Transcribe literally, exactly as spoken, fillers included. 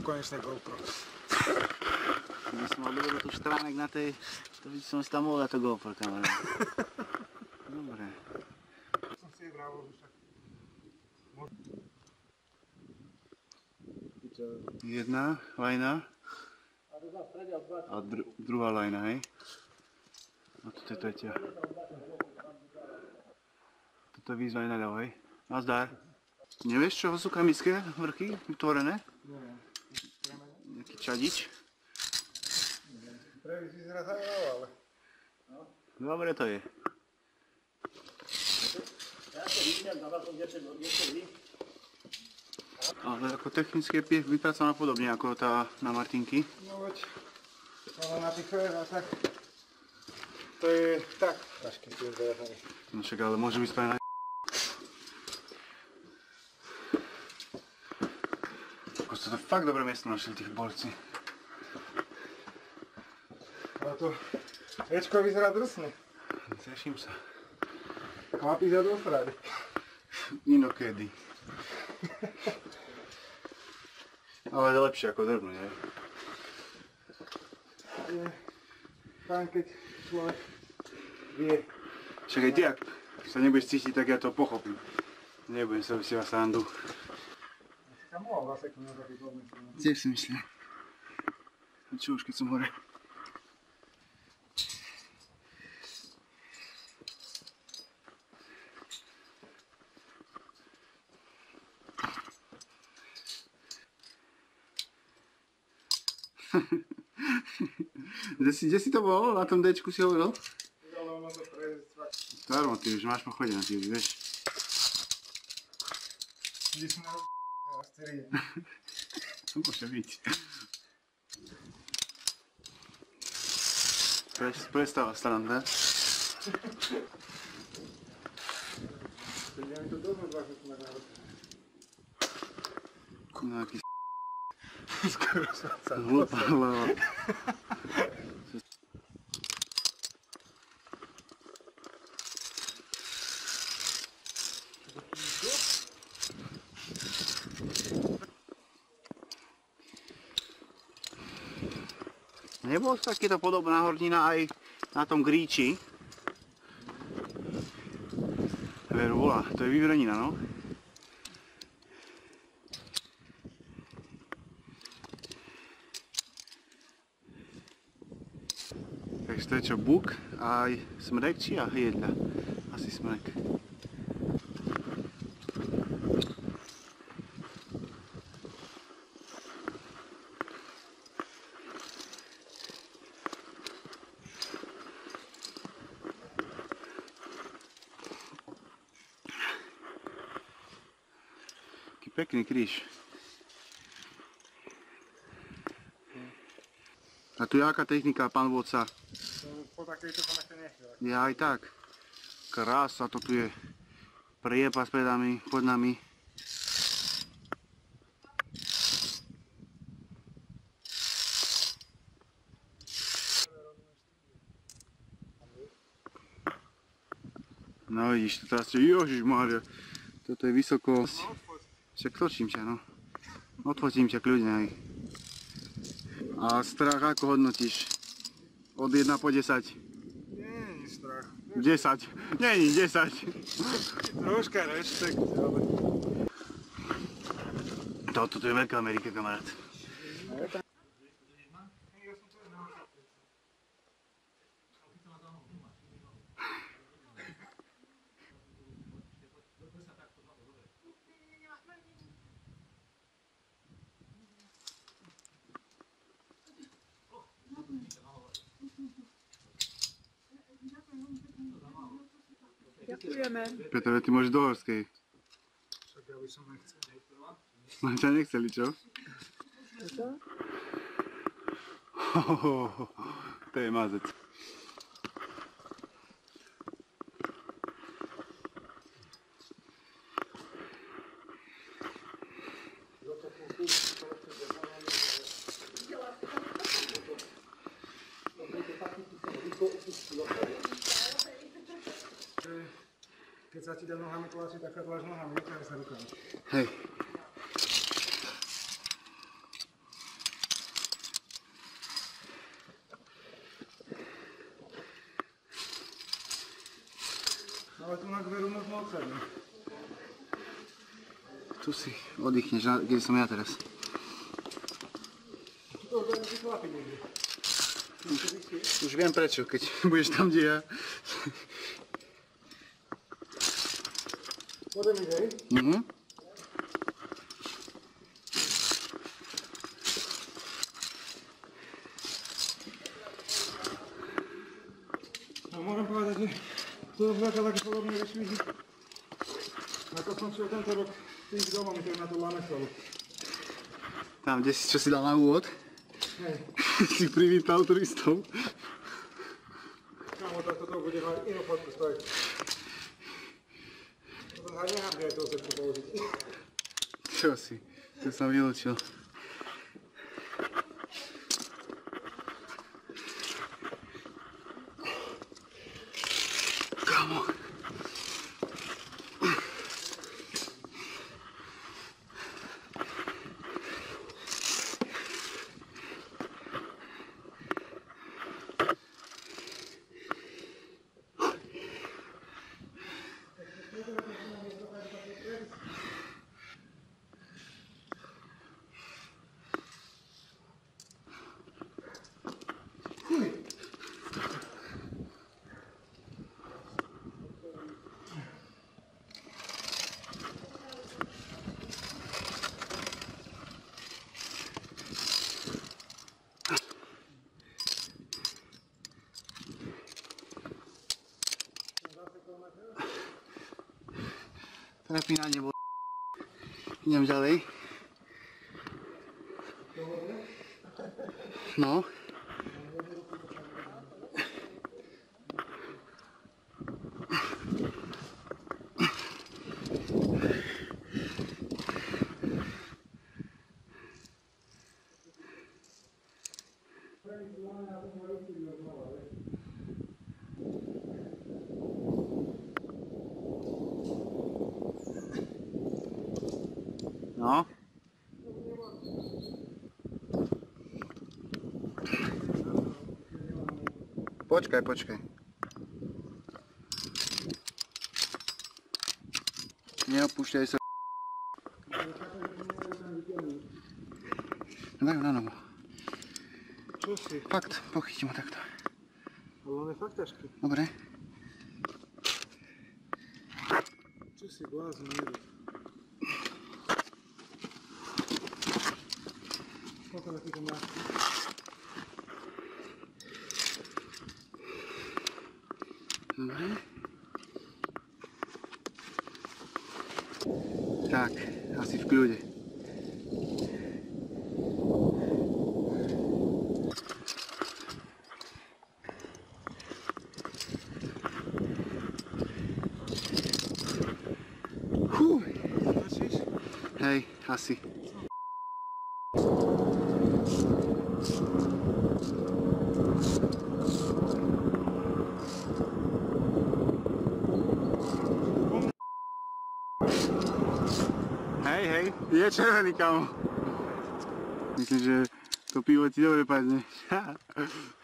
konečne GoPro. Keby som mal dobrý tu štránek na tej, to by som si tam mohol dať to GoPro, kamarát. Dobre. Som si je brával už tak. Jedna lajna. A dru druhá lajna, hej? A toto je tretia. Toto je výzva aj naľavo, hej? Nazdar. Nevieš, čoho sú kamické vrchy vytvorené? Nie. Nejaký čadič? Previs vyzerá zaujímavé, ale... Dobre to je. Ale ako technicky je vypracovaná podobne ako tá na Martinky. No veď, ale na tých tak... To je tak, ťažké s tým zajahaný. No však ale môže byť spravená. Ako ste to fakt dobré miesto našli, tých borci. Ale to... Ečko vyzerá drsne. Teším sa. Chlapi za dosrady. Inokedy. Ale je lepšie ako drvnúť, hej? Je fajn, keď človek vie. Však aj ty, ak sa nebudeš cítiť, tak ja to pochopím. Nebudem sa vysievať srandu. Tam mohol zaseknúť na taký problém. Tiež si myslím. Čo už keď som hore. Kde si, kde si to bol? Na tom Dčku si hovoril? Ale ono to prezvať. Starmo, ty už máš pochodené, ty už vieš. Kde si mal ja styriem. To môže byť. Pre, prestáva stranda. Ja mi to dobro dvakrát na národ. Nejaký s***. Skoro som sa Hlúpa hlava. Nebolo takéto podobná hornina aj na tom Gríči? Veru volá, to je vyvrenina, no? Takže to je čo, buk a aj smrek či a jedľa? Asi smrek. Taký pekný kríž. A tu je aká technika, pán vodca? Po takejto som ešte nešiel. Je aj tak. Krása to tu je. Priepas pred nami, pod nami. No vidíš, to teraz čo, Jožišmária. Toto je vysoko. Však točím ťa, no. Odfotím ťa kľudne aj. A strach ako hodnotíš? Od jedna po desať? Nie je strach. desať. Není desať. Troška rešpekt, ale... Toto je veľká Amerika, kamarát. Ďakujeme. Peter, ty môžeš do Horskej. Však ja by som nechcel. No ťa nechceli, čo? Čo? Hohoho, to je mazec. Keď sa ti dá nohami tlačiť, tak sa tlač nohami, neťahaj sa rukami. Hej. Tu si oddychneš, na- kde som ja teraz. To už si chlapi niekde. Už viem prečo, keď budeš tam, kde ja. Môžem ísť, hej? Mhm. No môžem povedať, že to je veľká také podobné vyšvihy. Ako som šiel tento rok tých domov, ktoré na to Lamesovu. Tam, kde si, čo si dal na úvod, Hej. si privítal turistov. Kámo, tak toto bude mať inú fotku stojiť. Potom aj nechám, že aj to osetku použiť. Čo si? To som vylúčil. Kamo. To napínanie bolo. Idem ďalej. No. No. Počkaj, počkaj. Neopúšťaj sa. Dajú na nohu. Čo si? Fakt, pochytím ho takto. Ale on je fakt ťažký. Dobre. Čo si blázon, nevíš? Koľko takýto máš? Dobre. Tak, asi v kľude. Fú. Hej, asi. Hej, hej, je červený, kamo. Myslím, že to pivo ti dobre padne.